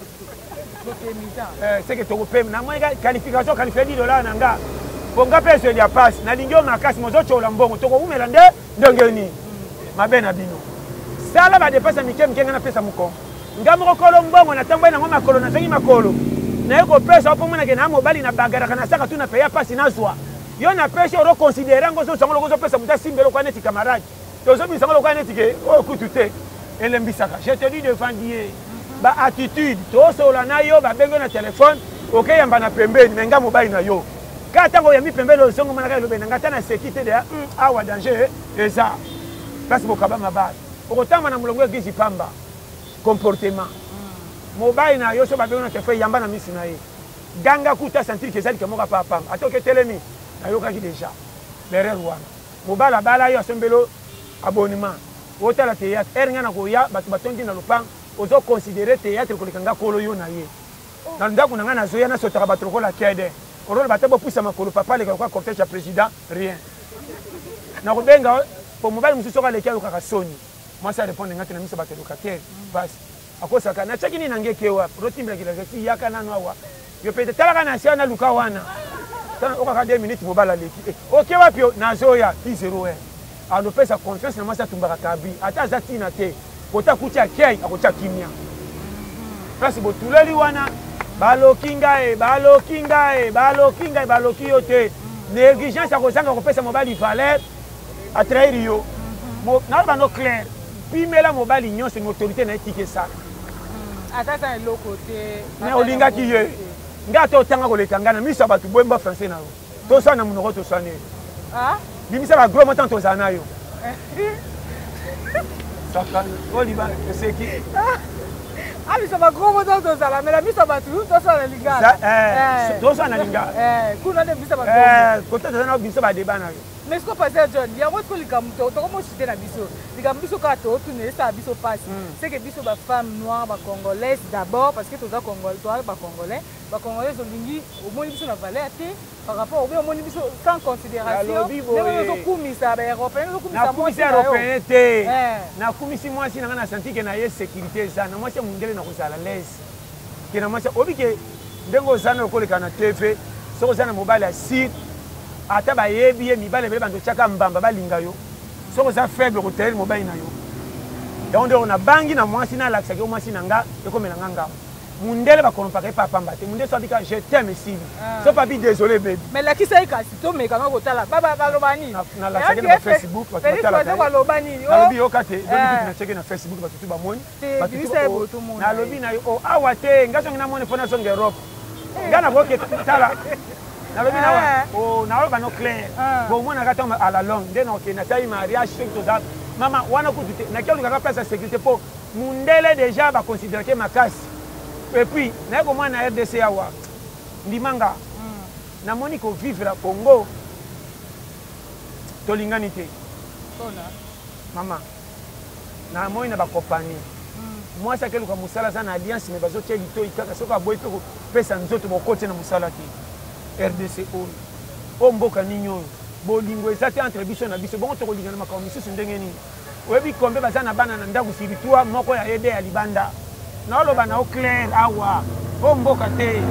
seke tokopema namoni qualification qualifie $10 na nga mpo nga mpe esweli ya pasi nalingi yo makasi mozocola mbongo tokokumela nde ndenge nini mabe na bino sala badepasa mike nga napesa mokongo nga moko kolo mbongo natambwai nango makolo nazongi makolo naye kopesa mpo monake na mobali na bagaraka na saka tu na peya pasi nazwa yo na pesi oroconsidere yango ozosanga loko ozopesa moto asimbe lokwa neti camarade tozobisanga lokwa neti ke oyo kutu te elembisaka je te dis devant Dieu baattitude tosola na yo babenge na telefone okeyamba na pembeni me nga mobali na yo ka ntango oyambi pembeni ozongo manaka elobe na nga ta na sécurité de awa danger eza place bokaba mabali okotamba na molongo eglise pamba comportement mobali na yo so babenge na telefone yamba na misi na ye ganga kuta sentir ke ezali ke moko apa pamba ata oketelemi nayokaki déjà l'erreur wana mobali abala yo asombelo abonnement otala théâtre ere nga na koya bato batondi na lopango ozoconsidere théâtre koleka nga kolo yo na ye na ndako na nga nazoya nasotaka bato lokola kede orolo bata bopuisa makolo papa aleka lokwa cortège ya président rien nakobenga po mobali mosusu oko aleki alokaka soni mwasi arépondre nga te na miso bato locataire basi akosaka natiaki nini nange kewa rotimbelakilakesi yaka nano awa yo pete talaka na sia na luka wana okaka 2 minutes mobali aleki oke wapi nazoya ti 0 alopesa confiance na mwasi atumbaka kabri ata aza ntina te kota kutia kei akotia kimia place botuleli wana baloki ngai baloki yo te négligence akozanga kopesa mobali valeur atrahir yo naloba no clair pimela mobali nyonso na autorité na etiki esala atata eloko te me olingaki ye ngai ata otanga koleka ngai na miso ya bato boyemba français na yo tosala na monoko tosala ne bimisa bagros motan tozala na yo oliba eseki biso bagros motan tozala me na miso ya bato tosala na lingala tosala na lingala kuna nde biso bagros kote toza na biso badeba na yo mais ce que pasteur John yango siko likambo tokomosite na biso likambo biso kaka tootuna esala biso pasi c'est que biso bafemme noire bacongolaise d'abord parce que toza bacongolais olingi omoni biso na valeur te par rapport obi omoni biso sans considération ndenge ozokumisa baeuropéen nakumisi européen te nakumisi mwasi nanga na santi ke na ye sécurité eza na mwasi ya mondele na kozala lese ke na mwasi obi ke ndenge oza na okoleka na tv soki oza na mobali ya sire ata bayebi ye mibali ebele banto tiaka mbamba balinga yo soki oza faible koteleli mobali na yo yango nde na bangi na mwasi nalakisaki yo mwasi na nga ekomela nga ngamo mundele bakolompaka ye papamba te mundele so abika je t'aime esili so papi désolé baby mais lakisa ye kasi tomekanga kotala baloba nini nalakisaki na Facebook baloba nini nalobi yoka te nacheke na Facebook batutu bamoni nalobi na yo awa te nga songi namoni mpo nazonga Europe nga nakoke tala nalobi nawa naloba no clair bomonaka ntango à la longue nde nakokende nasali mariage soki toza mama wana kutu te nakiolukaka place ya sécurité mpo mundele déjà baconsidérake makasi epuis naye komwana na RDC awa ndimanga namoni kovivre Congo tolingani te mama namoni na bakompani moi ça keluka musala za na alliance mais bazo tie lito ikaka soka boy pe ko pesa nzoto bokote na musala te RDC o mboka ninyo bolingo ezate entre biso na biso bongo to kolingana makao misusu ndenge nini oyebi kombe baza na bana na ndaku siritua moko ya ede ya libanda na oloba na o clair awa o mboka te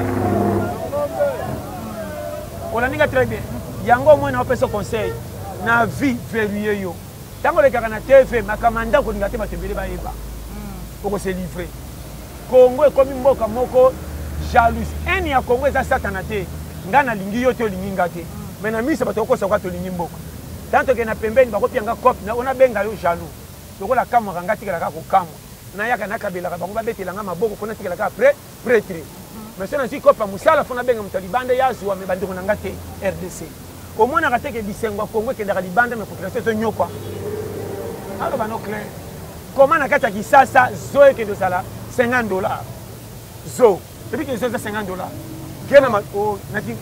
olaninga très bien yango moi na opesa conseil na vie verrouillé yo tango lekaka na TV makamanda ko lingate batebele bayeba poko se livrer Congo ekomi mboka moko jalouse eni ya Congo eza satana te ngana lingi yo te olingi ngate mais na misa bato kosa kwa to lingi mboka tanto ke na pembeni bakopianga cop na ona benga yo jaloux lokola kamwa kanga tikelaka ko kamwa na yaka na kabela bango babetelanga maboko pona tikelaka après prêtre mais ça nasi kopa musala fona benga mutalibande yazwa me bandeko na ngate RDC omona kateke bisengo Congo kendaka libande me population to nyokwa alors bano clair comment na kata kisasa zo eke de sala $50 zo depuis que zo $50 kena ma o nati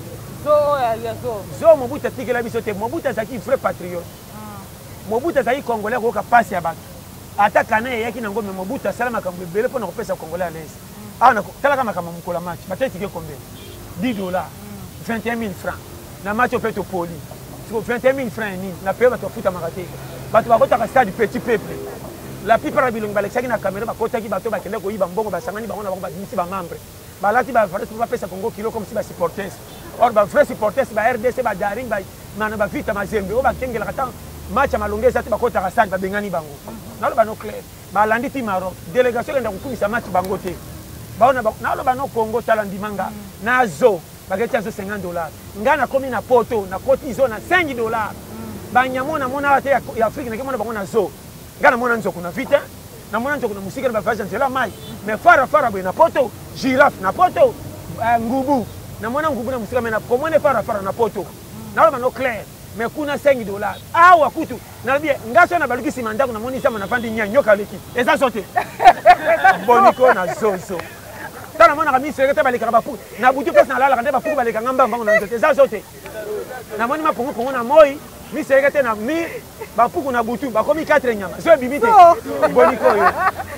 zo Mobutu tikela biso te Mobutu azaki vrai patriote Mobutu azaki congolais ko ka passe ya bato ata kana yaki na ngome Mobutu asala makambo ebele pona kopesa congolais à l'aise ana tala kama kama mukola match bateti ke combien $10 21,000 francs na match au fait au poli 21,000 francs ni na paye bato futa makate bato bakota ka stade petit peuple la plupart ya bilongo balexaki na caméra bakotaki bato bakende koyiba mbongo basangani bango na bango badimisi ba membre balati ba vrai pour pesa Congo kilo comme si ba supporters or ba vrai supporters ba RDC ba daring ba mana ba vita mazembe o bakengela kata match ya malongeza te bakota ka stade babengani bango nalo bano clair ba landi ti Maroc délégation enda kukumisa match bango te baona nalo bano Congo tala ndimanga nazo bageti zo $50 ngana komi na poto na koti zo na $5 banyamona mona te ya Afrique na kemona bango na zo ngana mona nzoko na vite na mona nzoko na musika na bafaja nzela mai me fara bwe na poto girafe na poto ngubu na mona ngubu na musika me na komone fara na poto na ba no clair me kuna $5 awa kutu na bie ngaso na baluki simandako na moni sama na fandi nyoka leki eza sote boniko na zozo tana mona kami sekete baleka ba fu na butu pesa na lala kande ba fu baleka ngamba mbango na nzote eza sote na moni makongo na moi mi sekete na mi bapuku na butu bakomi 4 nyama so bimite boniko yo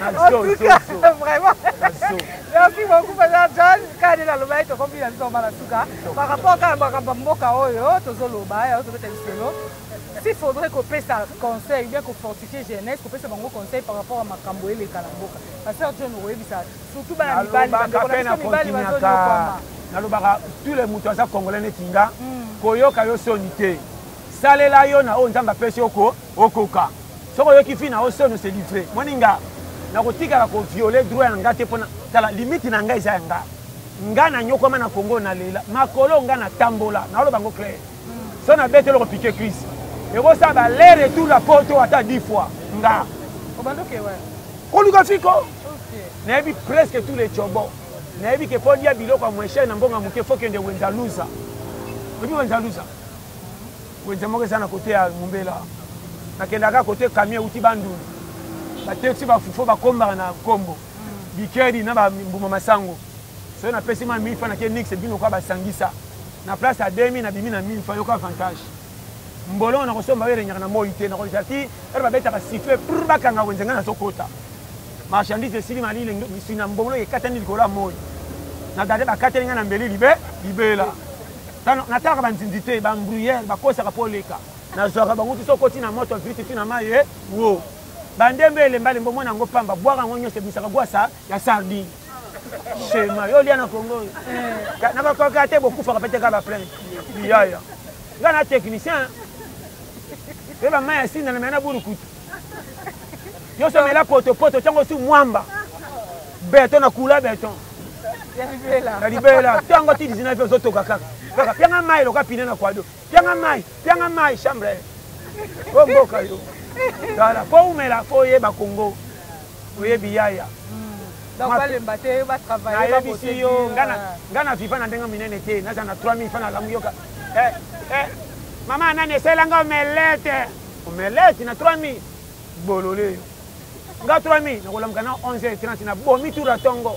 vraiment merci beaucoup Père John kadi na loba to komi na nzoma na suka par rapport à makamba mboka oyo tozoloba ya to beteli selo s'il faudrait qu'on pèse un conseil bien qu'on fortifie jeunesse qu'on pèse un conseil par rapport à makambo ele kana mboka parce que John oyebi ça surtout bana libali na lobaka tous les moutons congolais netinga koyoka yo sonité salela yo na o nzamba pesi okoka soko yo kifi na o sono se livrer moninga na kotika ko violer droit ya ngate pona tala limite na ngai za nga na nyoko na Congo na lela makolo nga na tambola na lo bango clair so na bete lo piquer Chris et ko ça ba l'air tout la poto ata 10 fois nga obandoke ouais koluka fiko OK na bi presque tous les chobo na bi ke podia biloko a mweshe na mbonga muke fokende wenza luza obi wenza luza wenza moke sana kote ya Mumbela na kendaka kote kamia uti bandulu ba taxi ba fufo ba komba na kombo bikeri na ba mbuma masango so na pesi ma 1000 francs na ke nix bino kwa ba sangisa na place à 2000 na bimi na 1000 francs yoka avantage mbolo na kosomba were nyaka na moite na kolati ba beta ka siffler pour ba kanga wenza na sokota marchandise sili malile misina mbolo ye katani likola moi na dade ba katani na mbeli libela tano nataka banzindite ba bruyère ba kosa ka poleka na zoka bango tiso koti na moto vite na maye wo bandembe elembale mbomo na ngo pamba bwaka ngo nyose bisaka bwasa ya sardine shema yo lia na Congo na ba koka te bokufa ka pete ka ba plein yaya ngana technicien eba maya sinda na mena burukutu yo so mela poto tango su mwamba beton na kula beton ya libela tango ti 19 zo toka kaka pianga mai loka pine na kwado pianga mai chambre o mboka yo dala po umela po yeba Congo oyebi yaya donc balemba te ba travailler ba bote yo ngana viva na ndenga minene te na za na 3000 francs la muyoka mama nani selanga omelette na 3000 bolole nga 3000 na kolamka na 11h30 na bomi tura tongo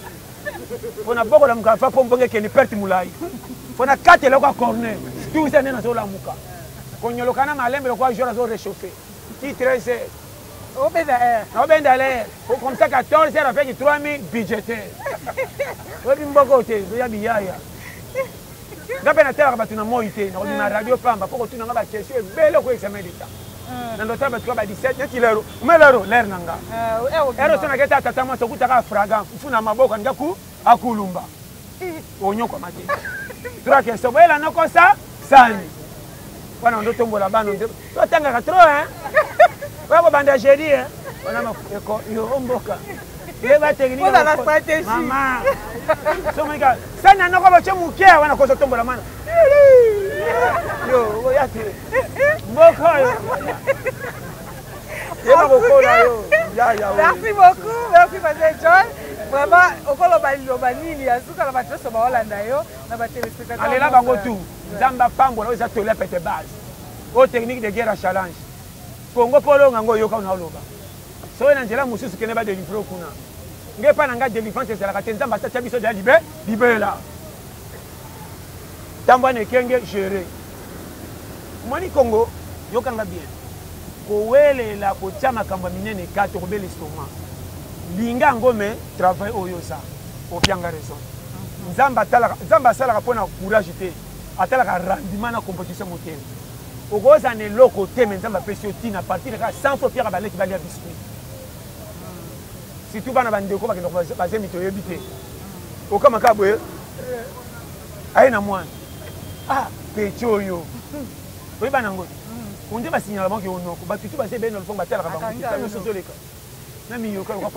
pona boko la muka fa pombonge ke ni perte mulai pona kate le kwa corner tout ça nena zo la muka konyoloka na malembe le kwa jora zo réchauffer ti 13h Au Bendaler. Au Bendaler. Comme ça, 14 heures avec 3000 budgétaires. Oui, Mbokote, il y a Biaya. Ngape na tela batuna moite na odina radio pamba poko tuna ngaba question belo ko examen d'etat. Na ndota batwa ba 17 nyati lero. Umelero ler nanga. Ero sona keta tata mwa sokuta ka fraga mfuna maboko ngaku akulumba. Onyoko mate. Tura question bela noko sa sani. Wana ndo tombola bano ndo. Totanga ka tro hein. Wako banda jeri hein. Wana mako yo omboka. Yeba technique. Pour la stratégie. Maman. Somaika. Sana noko bache muke wana ko tombola mana. Yo, yate. Mboko yo. Yeba bokola yo. Ya. Merci beaucoup. Merci Pasteur John. Vraiment, okolo balobani ya suka la bateso ba Holanda yo na ba téléspectateurs. Allez là bango tout. Zamba pambo na za tole pete base. Au technique de guerre challenge. Kongo polo ngango yoka na loba. So na njela mususu kene ba délivrer kuna. Ngepa na nga délivrance c'est la katenza mbata chabiso ja libela. Tamba ne kenge gérer. Moni Congo yoka nga bien. Ko wele la ko chama kamba minene kato ko bele stoma. Linga ngome travail oyo ça. O pianga raison. Nzamba sala pona courage te. Atala ka rendement na compétition motel. Ogoza ne loko te mais nzamba pesi otina partir de 100 fois pierre baleki balia biscuit. Si tu vas dans le décor, tu vas te habiter. Au cas où tu as moins. Ah, péchoyo. Oui, tu on dit que tu as signaler que tu vas te bien dans le fond, tu vas te faire. Tu vas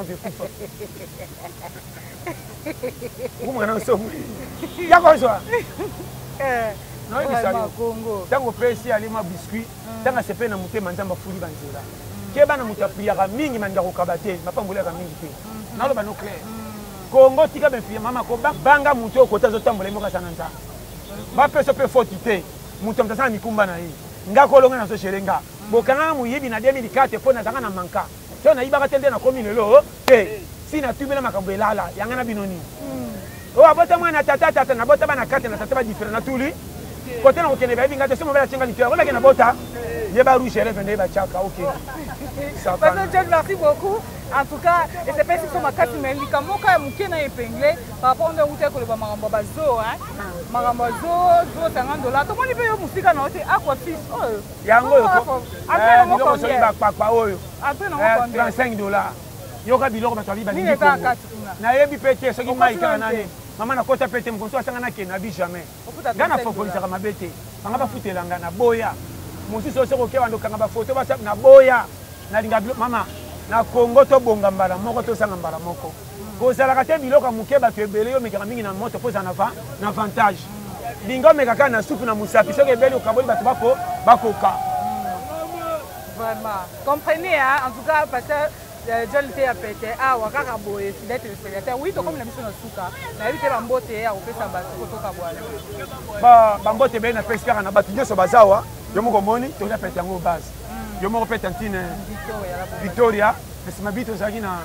keba na mutapriaka mingi manja ko kabate mapambulaka mingi pe nalo ba no clair Congo tika ben fiya mama ko banga muto ko tazo tambola moka sananta ba peso pe fotite muto mtasana mikumba na hii ngako longa na so sherenga bokanga muyibi na 2004 pona zanga na manka so na ibaka telde na komi lelo te sina tumela makambo elala yanga na binoni o abota mwana tata na bota bana kate na tata ba different na tuli côté na okene ba binga te so mobela chenga litwa ko na bota yeba rouge élève ne ba chaka OK. Pasteur John, merci beaucoup. En tout cas, et c'est pas si sur ma carte mais likamoka ya mukena épinglé par rapport à route ko le ba marambo bazo hein. Marambo zo $50. To moni pe yo musika na ote aqua fish. Oh. Yango yo ko. Après no ko so ba papa oyo. Après no ko $35. Yo ka biloko ba to ba ni ka kati kuna. Na yebi pete so ki mai kana nani. Mama na kota pete mkonso asanga na kena bi jamais. Ngana fokolisa ka mabete. Banga ba futelanga na boya. Mosusu osoko ke bando kanga ba photo ba na boya. Na linga mama na Congo to bonga mbala moko to sanga mbala moko. Ko sala ka te biloko muke ba to ebele yo mekanga mingi na moto po sana va na avantage. Linga mekaka na soupe na musapi so ke ebele okaboli ba to bakoka. Vraiment. Comprenez hein, en tout cas pasteur John te apete wakaka boye fidèle téléspectateur. Oui, to comme la mission na suka. Na yite ba mbote ya opesa ba to ka bwala. Ba mbote be na pespera na batu nyoso bazawa. Yo moko moni to ya pete yango base. Yo moko pete antine Victoria, mais ma bito zaki na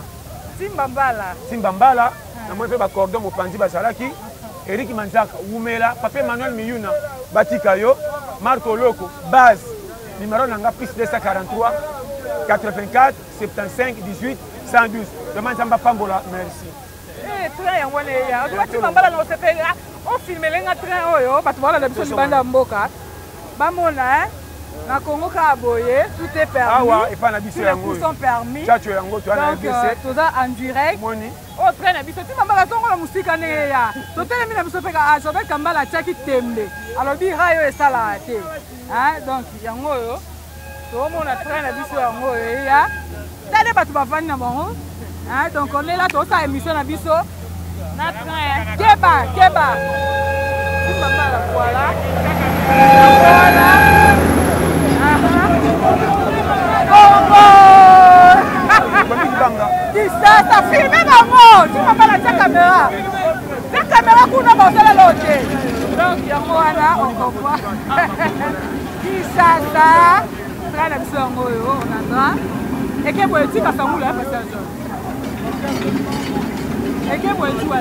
Simbambala, na moi pe ba cordon mopanzi bazalaki, Eric Manzaka, Umela, Papa Manuel Miyuna, Batika yo, Marco Loco, base numéro nanga plus 243 84 75 18 112. Demande Samba Pambola, merci. Train yango ne ya. Tu Simbambala no sepela, on filme lenga train oyo, batu bala na biso libanda mboka. Bamona hein. Na Congo Kaboye, tout est permis. Ah ouais, et pas na biso yango. Tous sont permis. Ça tu es yango, tu as na BC. Tout ça en direct. Moni. Oh train na biso, tu mambala tongo la musika ne ya. To tele mina biso peka a Jobel Kambala chaki tembe. Alors bi rayo e sala te. Hein, donc yango yo. To mona train na biso yango ya. Tade batu bavani na bango. Hein, donc on est là to sa émission na biso. Na train. Keba. Tu mambala voilà. Ça filme maman, tu m'as pas la caméra. La caméra qu'on a passé la loge. Donc il y a moi là, on comprend. Qui ça là la mission on a et que vous tu vas faire là pasteur et que vous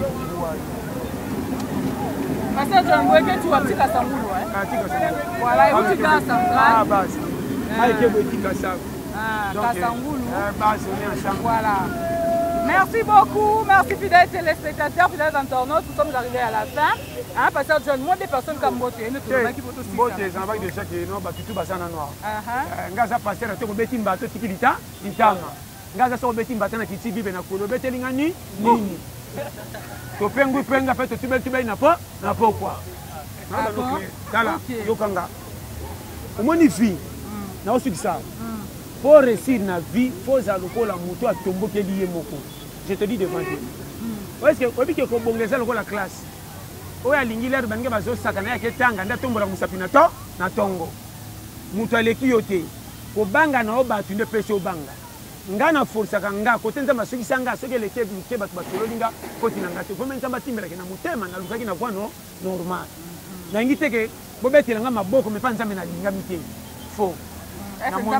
pasteur John vous que tu vas petit Kasamulu hein. Voilà, et vous tu dans central. Ah base. Ah que vous petit Kasamulu. Kassangoulou. Base, on est ensemble. Voilà. Merci beaucoup, merci fidèles téléspectateurs, fidèles internautes, nous sommes arrivés à la fin. Hein, parce que je demande des personnes comme Bote, nous trouvons qui vont aussi. Bote, j'en vais déjà que nous avons tout bassin noir. Ngaza passer à tout betim bateau tikilita, itama. Ngaza so betim bateau na kitibi bena kolo betelinga ni nini. To pengu penga fait tu bel na po quoi. Tala, yokanga. Omoni vie. Na osu ça. Pour réussir dans la vie, il faut que la moto a tombé qui est lié moko. Je te dis devant Dieu. Est-ce que vous avez que vous avez la classe? Vous avez l'ingénieur qui a fait ça, qui a fait ça, qui a fait ça, na tongo. Moto a l'équipe yoté. Ko banga na obatu ne pese obanga. Nga na force kanga côté nzamba soki sanga soki l'équipe ke batu batolo linga koti na ngate. Ko menza batimbera ke na mutema na lukaki na kwa no normal. Na ngite ke bobetela nga maboko me panza me na linga mite. Faux. Comment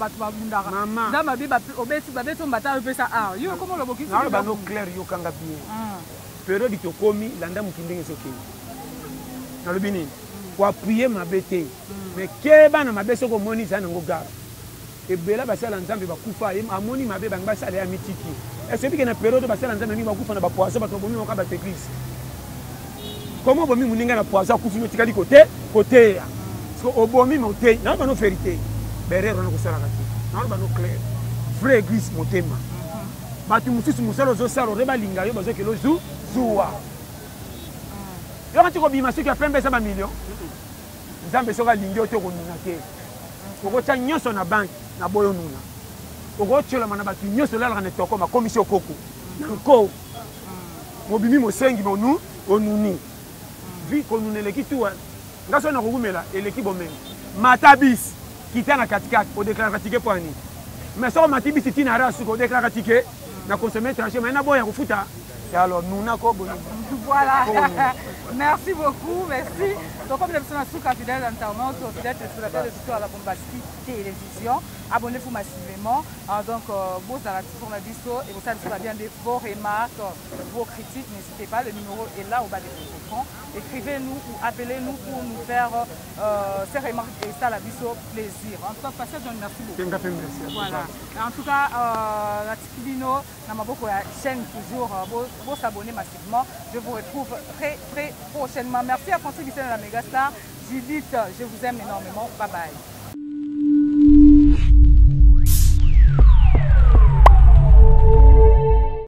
le clair yokanga bien. Période qui komi landa mukindenge soki. Na lobini. Pour appuyer ma bête. Mais que bana ma bête soko moni ça ngo gar. Et bela basala nzambe bakufa amoni ma bête banga basala ya mitiki. Est-ce que na période basala nzambe ni bakufa na ba poisson bato bomi okaba église. Comment bomi muninga na poisson kufi tikali côté ya. Parce que obomi moté na ba no vérité. Berre on a kusala kati. Na ba no clair. Vrai église motema. Batu mususu musalo zo salo reba linga yo bazo kelo zuwa. Yo quand tu kobima soki apembe sa ba million. Nzambe soka lingi oto ko nuna te. Oko tsa nyoso na bank na boyo nuna. Oko tshela mana batu nyoso la la ne toko ma commission koko. Nko. Mobimi mosengi monu onuni. Vi ko nunele kitua. Ngaso na kugumela eleki bomeng. Matabis kita na katikati o déclarer ticket pour ani. Mais ça matibis tina rasu ko déclarer ticket na consommer tranché mais na boya ko futa. Et alors nous na ko boyo. Voilà. Merci beaucoup, merci. Donc comme les personnes sont fidèles internautes, fidèles téléspectateurs de Victoire à la Bombastique Télévision, abonnez-vous massivement. Donc vous avez sur la vidéo et vous savez bien vos remarques, vos critiques, n'hésitez pas, le numéro est là au bas de votre écran. Écrivez-nous ou appelez-nous pour nous faire ces remarques et ça la vidéo plaisir. En tout cas, passez un merci beaucoup. Voilà. En tout cas, la Tikibino, dans ma chaîne toujours, vous s'abonnez massivement. Je vous retrouve très prochainement. Merci à Francis Vicente de la Mégastar. Judith, je vous aime énormément. Bye bye.